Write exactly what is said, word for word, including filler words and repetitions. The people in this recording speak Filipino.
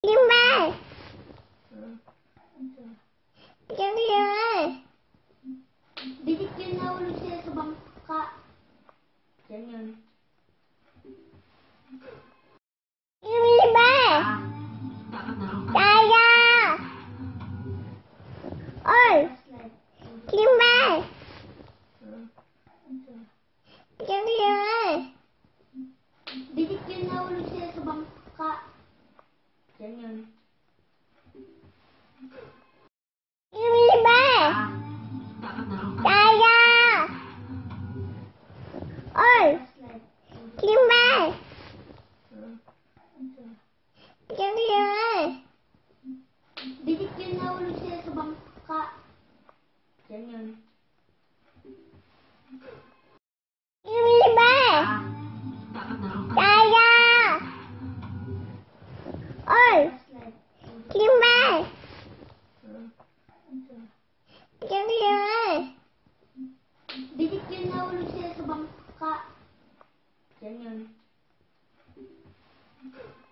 Limay! Limay! Dikit yun, nahulog sila sa bangka. Yan yun. Limay! Kaya! Oy! Limay! Limay! Dikit yun, nahulog sila sa bangka. Yan yun. Limay! Kaya! Oy! Limay! Limay! Dikit yun, nahulog sila sa bangka. Yan yun. Limay! Kaya! Oy! Limay! Limay! Dikit yun, nahulog sila sa bangka. Yan yun.